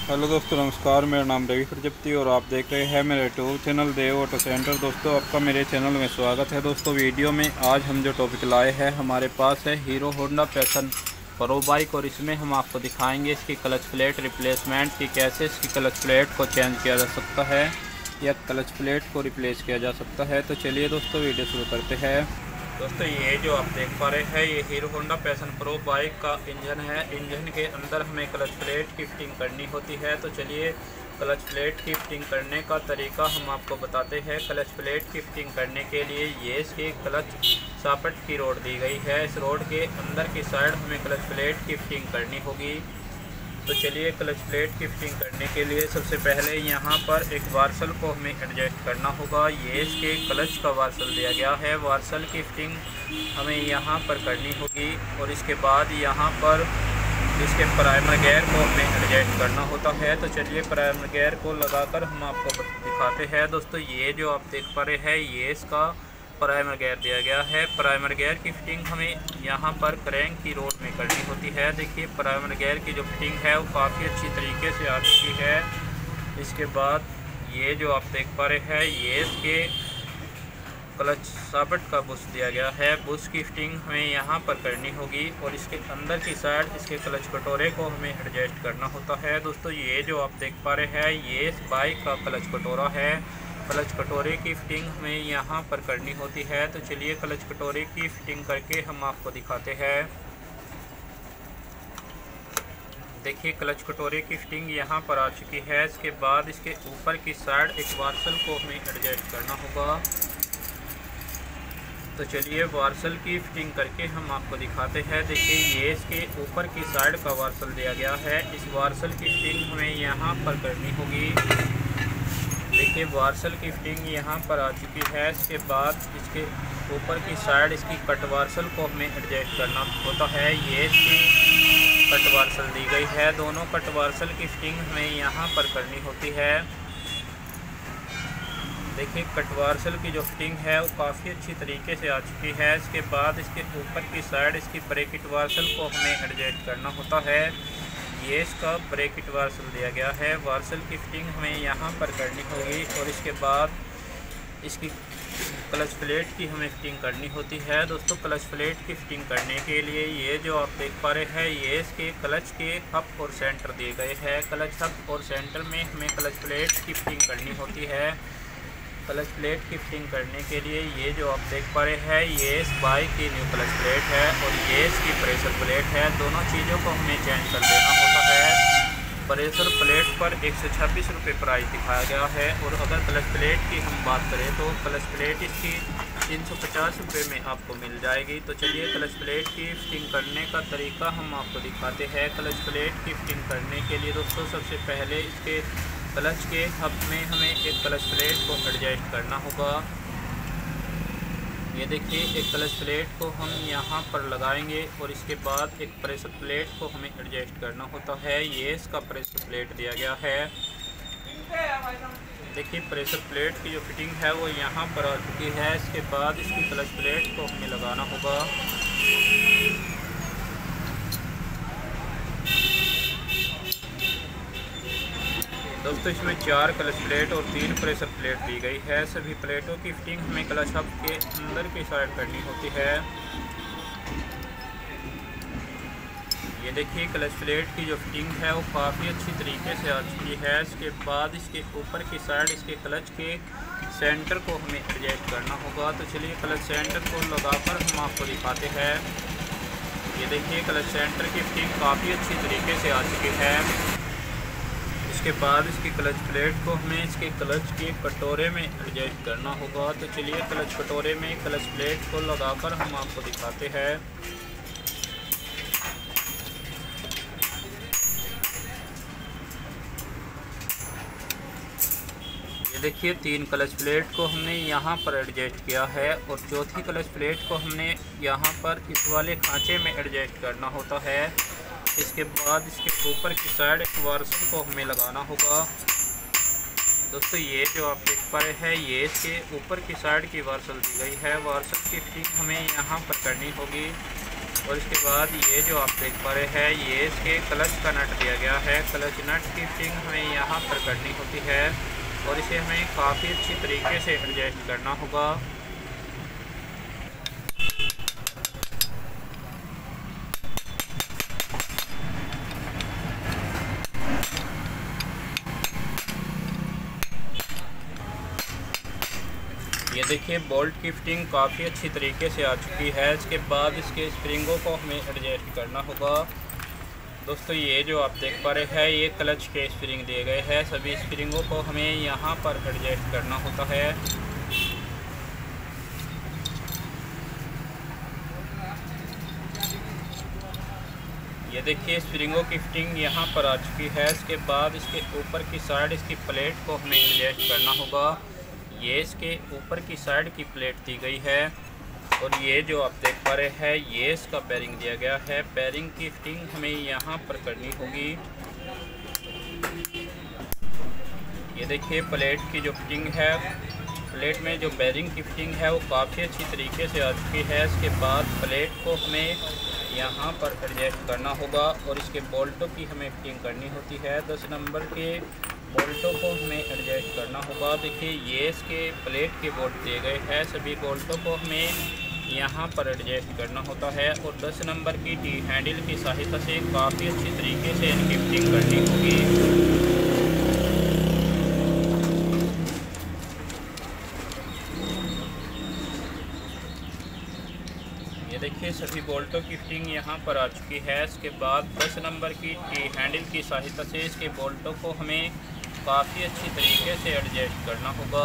Hello दोस्तों, नमस्कार। मेरा नाम रवि प्रजापति और आप देख रहे हैं मेरे YouTube channel Dev auto centre. दोस्तों, आपका मेरे चैनल में स्वागत है। दोस्तों, वीडियो में आज हम जो टॉपिक लाए हैं, हमारे पास है Hero Honda Passion Pro bike और इसमें हम आपको दिखाएंगे इसकी क्लच प्लेट रिप्लेसमेंट की, कैसे इसकी क्लच प्लेट को चेंज किया जा सकता है या क्लच प्लेट को रिप्लेस किया जा सकता है। तो चलिए दोस्तों, वीडियो शुरू करते हैं। दोस्तों, ये जो आप देख पा रहे हैं, ये Hero Honda Passion Pro bike का इंजन है। इंजन के अंदर हमें क्लच प्लेट की फिटिंग करनी होती है। तो चलिए क्लच प्लेट की फिटिंग करने का तरीका हम आपको बताते हैं। क्लच प्लेट की फिटिंग करने के लिए ये इसकी क्लच सॉकेट की रोड दी गई है। इस रोड के अंदर की साइड हमें क्लच प्लेट की फिटिंग करनी होगी। तो चलिए क्लच प्लेट की फिटिंग करने के लिए सबसे पहले यहाँ पर एक वार्सल को हमें एडजस्ट करना होगा। ये इसके क्लच का वार्सल दिया गया है। वार्सल की फिटिंग हमें यहाँ पर करनी होगी और इसके बाद यहाँ पर इसके प्राइमर गियर को हमें एडजस्ट करना होता है। तो चलिए प्राइमर गियर को लगाकर हम आपको दिखाते हैं। दोस्तों, ये जो आप देख पा रहे हैं, ये इसका प्राइमर गियर दिया गया है। प्राइमर गियर की फिटिंग हमें यहाँ पर क्रैंक की रोड में करनी होती है। देखिए, प्राइमर गियर की जो फिटिंग है वो काफ़ी अच्छी तरीके से आ चुकी है। इसके बाद ये जो आप देख पा रहे हैं, ये इसके क्लच सॉकेट का बुश दिया गया है। बुश की फिटिंग हमें यहाँ पर करनी होगी और इसके अंदर की साइड इसके क्लच कटोरे को हमें एडजस्ट करना होता है। दोस्तों, ये जो आप देख पा रहे हैं, ये इस बाइक का क्लच कटोरा है। क्लच कटोरे की फिटिंग हमें यहाँ पर करनी होती है। तो चलिए क्लच कटोरे की फिटिंग करके हम आपको दिखाते हैं। देखिए, क्लच कटोरे की फिटिंग यहाँ पर आ चुकी है। इसके बाद इसके ऊपर की साइड एक वार्सल को हमें एडजस्ट करना होगा। तो चलिए वार्सल की फिटिंग करके हम आपको दिखाते हैं। देखिए, ये इसके ऊपर की साइड का वार्सल दिया गया है। इस वार्सल की फिटिंग हमें यहाँ पर करनी होगी। देखिए, वार्सल की फिटिंग यहाँ पर आ चुकी है। इसके बाद इसके ऊपर की साइड इसकी कट वार्सल को हमें एडजस्ट करना होता है। ये इसकी कट वार्सल दी गई है। दोनों कट वार्सल की फिटिंग हमें यहाँ पर करनी होती है। देखिए, कट वार्सल की जो फिटिंग है वो काफ़ी अच्छी तरीके से आ चुकी है। इसके बाद इसके ऊपर की साइड इसकी ब्रैकेट वार्सल को हमें एडजस्ट करना होता है। ये इसका ब्रैकेट वार्सल दिया गया है। वार्सल की फिटिंग हमें यहाँ पर करनी होगी और इसके बाद इसकी क्लच प्लेट की हमें फिटिंग करनी होती है। दोस्तों, क्लच प्लेट की फिटिंग करने के लिए ये जो आप देख पा रहे हैं, ये इसके क्लच के हब और सेंटर दिए गए हैं। क्लच हब और सेंटर में हमें क्लच प्लेट की फिटिंग करनी होती है। क्लच प्लेट की फिटिंग करने के लिए ये जो आप देख पा रहे हैं, ये इस बाइक की न्यू क्लच प्लेट है और ये इसकी प्रेशर प्लेट है। दोनों चीज़ों को हमें चेंज कर देना होता है। प्रेशर प्लेट पर 126 रुपये प्राइस दिखाया गया है और अगर क्लच प्लेट की हम बात करें तो क्लच प्लेट इसकी 350 रुपये में आपको मिल जाएगी। तो चलिए क्लच प्लेट की फिटिंग करने का तरीका हम आपको दिखाते हैं। क्लच प्लेट की फिटिंग करने के लिए दोस्तों, सबसे पहले इसके क्लच के हब में हमें एक क्लच प्लेट को एडजस्ट करना होगा। ये देखिए, एक क्लच प्लेट को हम यहाँ पर लगाएंगे और इसके बाद एक प्रेशर प्लेट को हमें एडजस्ट करना होता है। ये इसका प्रेशर प्लेट दिया गया है। देखिए, प्रेशर प्लेट की जो फिटिंग है वो यहाँ पर आ चुकी है। इसके बाद इसकी क्लच प्लेट को हमें लगाना होगा। दोस्तों, इसमें 4 क्लच प्लेट और 3 प्रेशर प्लेट दी गई है। सभी प्लेटों की फिटिंग हमें क्लच हब के अंदर की साइड करनी होती है। ये देखिए, क्लच प्लेट की जो फिटिंग है वो काफ़ी अच्छी तरीके से आ चुकी है। इसके बाद इसके ऊपर की साइड इसके क्लच के सेंटर को हमें एडजस्ट करना होगा। तो चलिए क्लच सेंटर को लगाकर हम आपको दिखाते हैं। ये देखिए, क्लच सेंटर की फिटिंग काफ़ी अच्छी तरीके से आ चुकी है। इसके बाद इसकी क्लच प्लेट को हमें इसके क्लच के कटोरे में एडजस्ट करना होगा। तो चलिए क्लच कटोरे में क्लच प्लेट को लगाकर हम आपको दिखाते हैं। ये देखिए, 3 क्लच प्लेट को हमने यहाँ पर एडजस्ट किया है और चौथी क्लच प्लेट को हमने यहाँ पर इस वाले खांचे में एडजस्ट करना होता है। इसके बाद इसके ऊपर की साइड एक वार्सल को हमें लगाना होगा। दोस्तों, ये जो आप देख पा रहे हैं, ये इसके ऊपर की साइड की वार्सल दी गई है। वार्सल की फिटिंग हमें यहाँ पर करनी होगी। और इसके बाद ये जो आप देख पा रहे हैं ये इसके क्लच का नट दिया गया है। क्लच नट की फिटिंग हमें यहाँ पर करनी होती है और इसे हमें काफ़ी अच्छी तरीके से एडजस्ट करना होगा। ये देखिए बोल्ट की फिटिंग काफ़ी अच्छी तरीके से आ चुकी है। इसके बाद इसके स्प्रिंगों को हमें एडजस्ट करना होगा। दोस्तों ये जो आप देख पा रहे हैं ये क्लच के स्प्रिंग दिए गए हैं। सभी स्प्रिंगों को हमें यहाँ पर एडजस्ट करना होता है। ये देखिए स्प्रिंगों की फिटिंग यहाँ पर आ चुकी है। इसके बाद इसके ऊपर की साइड इसकी प्लेट को हमें एडजस्ट करना होगा। ये इसके ऊपर की साइड की प्लेट दी गई है और ये जो आप देख पा रहे हैं ये इसका बेरिंग दिया गया है। बेरिंग की फिटिंग हमें यहाँ पर करनी होगी। ये देखिए प्लेट की जो फिटिंग है, प्लेट में जो बेरिंग की फिटिंग है वो काफ़ी अच्छी तरीके से आ चुकी है। इसके बाद प्लेट को हमें यहाँ पर एडजस्ट करना होगा और इसके बोल्टों की हमें फिटिंग करनी होती है। 10 नंबर के बोल्टों को हमें एडजस्ट करना होगा। देखिए ये इसके प्लेट के बोल्ट दिए गए हैं। सभी बोल्टों को हमें यहाँ पर एडजस्ट करना होता है और 10 नंबर की टी हैंडल की सहायता से काफ़ी अच्छी तरीके से इनकी फिटिंग करनी होगी। ये देखिए सभी बोल्टों की फिटिंग यहाँ पर आ चुकी है। इसके बाद 10 नंबर की टी हैंडल की सहायता से इसके बोल्टों को हमें काफ़ी अच्छी तरीके से एडजस्ट करना होगा।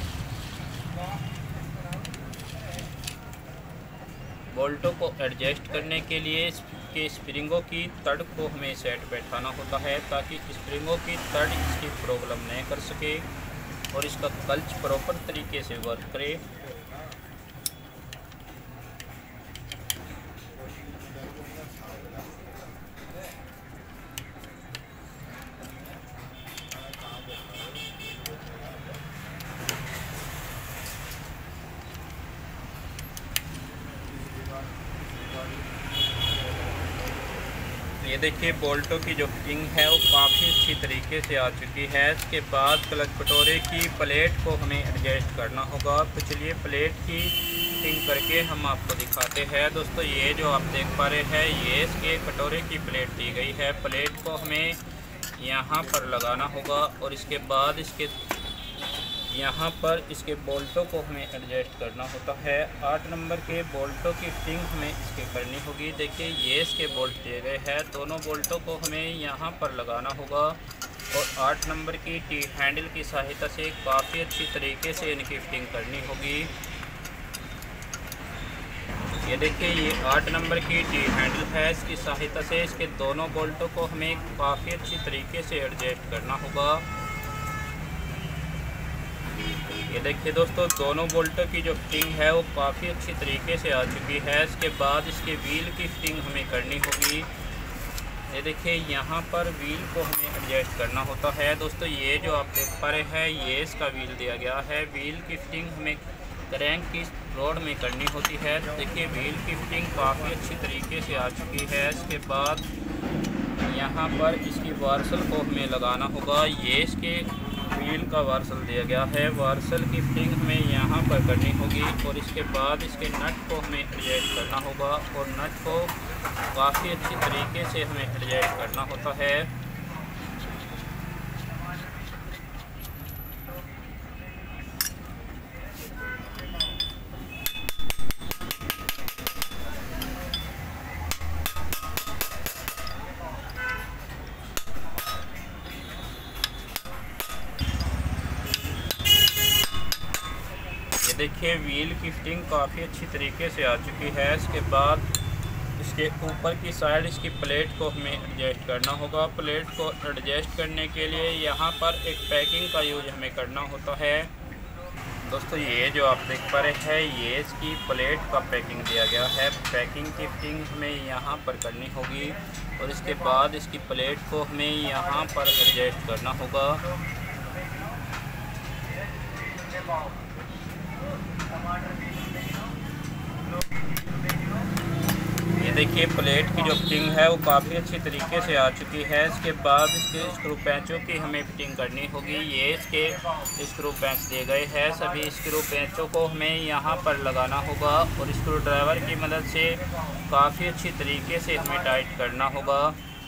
बोल्टों को एडजस्ट करने के लिए इसके स्प्रिंगों की तड़ को हमें सेट बैठाना होता है ताकि स्प्रिंगों की तड़ इसकी प्रॉब्लम नहीं कर सके और इसका क्लच प्रॉपर तरीके से वर्क करे। ये देखिए बोल्टों की जो फिटिंग है वो काफ़ी अच्छी तरीके से आ चुकी है। इसके बाद क्लच कटोरे की प्लेट को हमें एडजस्ट करना होगा। तो चलिए प्लेट की फिटिंग करके हम आपको दिखाते हैं। दोस्तों ये जो आप देख पा रहे हैं ये इसके कटोरे की प्लेट दी गई है। प्लेट को हमें यहाँ पर लगाना होगा और इसके बाद इसके यहाँ पर इसके बोल्टों को हमें एडजस्ट करना होता है। 8 नंबर के बोल्टों की फिटिंग हमें इसके करनी होगी। देखिए ये इसके बोल्ट दिए गए हैं। दोनों बोल्टों को हमें यहाँ पर लगाना होगा और 8 नंबर की टी हैंडल की सहायता से काफ़ी अच्छी तरीके से इनकी फिटिंग करनी होगी। ये देखिए ये 8 नंबर की टी हैंडल है। इसकी सहायता से इसके दोनों बोल्टों को हमें काफ़ी अच्छी तरीके से एडजस्ट करना होगा। ये देखिए दोस्तों दोनों बोल्टों की जो फिटिंग है वो काफ़ी अच्छी तरीके से आ चुकी है। इसके बाद इसके व्हील की फिटिंग हमें करनी होगी। ये देखिए यहाँ पर व्हील को हमें एडजस्ट करना होता है। दोस्तों ये जो आप देख पा रहे हैं ये इसका व्हील दिया गया है। व्हील की फिटिंग हमें क्रैंक की रोड में करनी होती है। देखिए व्हील की फिटिंग काफ़ी अच्छी तरीके से आ चुकी है। इसके बाद यहाँ पर इसकी वार्सल को हमें लगाना होगा। ये इसके व्हील का वार्सल दिया गया है। वार्सल की फिटिंग हमें यहाँ पर करनी होगी और इसके बाद इसके नट को हमें एडजस्ट करना होगा और नट को काफ़ी अच्छी तरीके से हमें एडजस्ट करना होता है। देखिए व्हील की फिटिंग काफ़ी अच्छी तरीके से आ चुकी है। इसके बाद इसके ऊपर की साइड इसकी प्लेट को हमें एडजस्ट करना होगा। प्लेट को एडजस्ट करने के लिए यहाँ पर एक पैकिंग का यूज हमें करना होता है। दोस्तों ये जो आप देख पा रहे हैं ये इसकी प्लेट का पैकिंग दिया गया है। पैकिंग की फिटिंग हमें यहाँ पर करनी होगी और इसके बाद इसकी प्लेट को हमें यहाँ पर एडजस्ट करना होगा। ये देखिए प्लेट की जो फिटिंग है वो काफ़ी अच्छी तरीके से आ चुकी है। इसके बाद इसके स्क्रू पैंचों की हमें फिटिंग करनी होगी। ये इसके स्क्रू पैंच दिए गए हैं। सभी स्क्रू पैंचों को हमें यहाँ पर लगाना होगा और स्क्रू ड्राइवर की मदद से काफ़ी अच्छी तरीके से हमें टाइट करना होगा।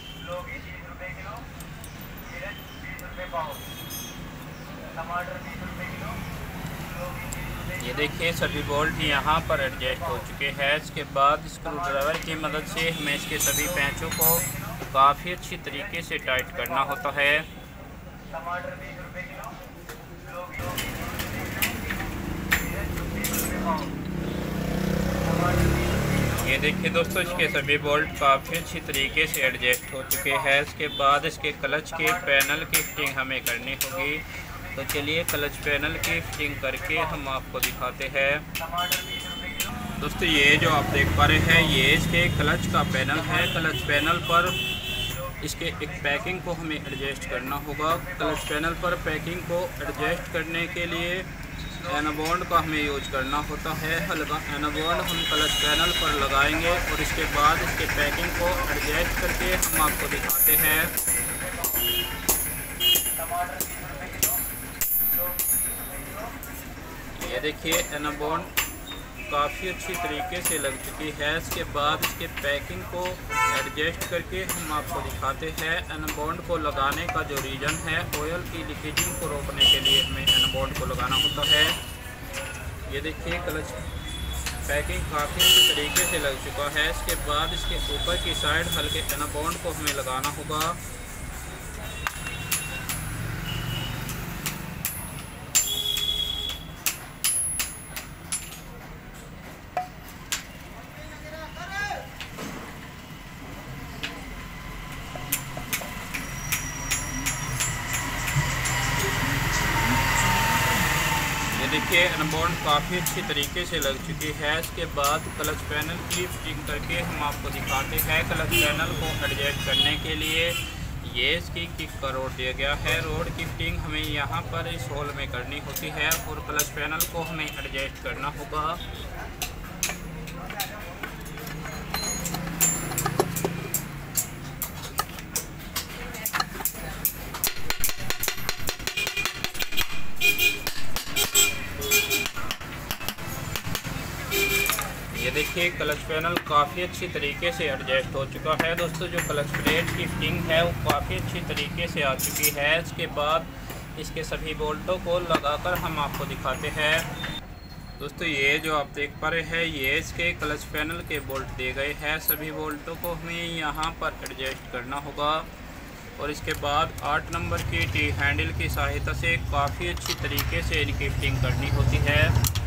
ये देखिए सभी बोल्ट यहाँ पर एडजस्ट हो चुके हैं। इसके बाद स्क्रू ड्राइवर की मदद से हमें इसके सभी पैंचों को काफ़ी अच्छी तरीके से टाइट करना होता है। ये देखिए दोस्तों इसके सभी बोल्ट काफ़ी अच्छी तरीके से एडजस्ट हो चुके हैं। इसके बाद इसके क्लच के पैनल की फिटिंग हमें करनी होगी। तो चलिए क्लच पैनल की फिटिंग करके हम आपको दिखाते हैं। दोस्तों ये जो आप देख पा रहे हैं ये इसके क्लच का पैनल है। क्लच पैनल पर इसके एक पैकिंग को हमें एडजस्ट करना होगा। क्लच पैनल पर पैकिंग को एडजस्ट करने के लिए एनाबॉन्ड का हमें यूज करना होता है। हल्का एनाबॉन्ड हम क्लच पैनल पर लगाएंगे और इसके बाद इसके पैकिंग को एडजस्ट करके हम आपको दिखाते हैं। ये देखिए एनाबॉन्ड काफ़ी अच्छी तरीके से लग चुकी है। इसके बाद इसके पैकिंग को एडजस्ट करके हम आपको दिखाते हैं। एनाबॉन्ड को लगाने का जो रीज़न है ऑयल की लीकेजिंग को रोकने के लिए हमें एनाबॉन्ड को लगाना होता है। ये देखिए क्लच पैकिंग काफ़ी अच्छी तरीके से लग चुका है। इसके बाद इसके ऊपर की साइड हल्के एनाबॉन्ड को हमें लगाना होगा। देखिए एनाबॉन्ड काफ़ी अच्छी तरीके से लग चुकी है। इसके बाद क्लच पैनल की फिटिंग करके हम आपको दिखाते हैं। क्लच पैनल को एडजस्ट करने के लिए ये इसकी किक का रोड दिया गया है। रोड की फिटिंग हमें यहाँ पर इस होल में करनी होती है और क्लच पैनल को हमें एडजस्ट करना होगा। ये देखिए क्लच पैनल काफ़ी अच्छी तरीके से एडजस्ट हो चुका है। दोस्तों जो क्लच प्लेट की फिटिंग है वो काफ़ी अच्छी तरीके से आ चुकी है। इसके बाद इसके सभी बोल्टों को लगाकर हम आपको दिखाते हैं। दोस्तों ये जो आप देख पा रहे हैं ये इसके क्लच पैनल के बोल्ट दिए गए हैं। सभी बोल्टों को हमें यहाँ पर एडजस्ट करना होगा और इसके बाद 8 नंबर की टी हैंडल की सहायता से काफ़ी अच्छी तरीके से इनकी फिटिंग करनी होती है।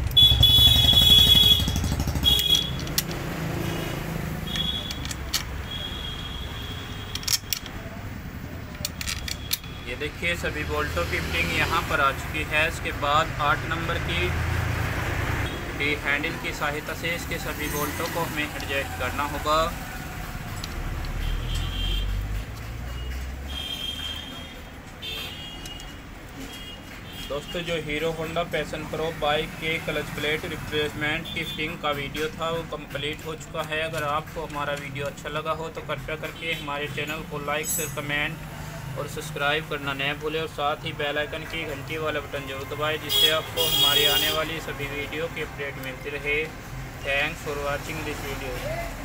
ये देखिए सभी बोल्टों की फिटिंग यहाँ पर आ चुकी है। इसके बाद 8 नंबर की हैंडल की सहायता से इसके सभी बोल्टों को हमें एडजस्ट करना होगा। दोस्तों जो Hero Honda Passion Pro bike के क्लच प्लेट रिप्लेसमेंट की फिटिंग का वीडियो था वो कंप्लीट हो चुका है। अगर आपको हमारा वीडियो अच्छा लगा हो तो कृपया करके हमारे चैनल को लाइक शेयर कमेंट और सब्सक्राइब करना न भूलें और साथ ही बेल आइकन की घंटी वाला बटन जरूर दबाएं जिससे आपको हमारी आने वाली सभी वीडियो की अपडेट मिलती रहे। Thanks for watching this video.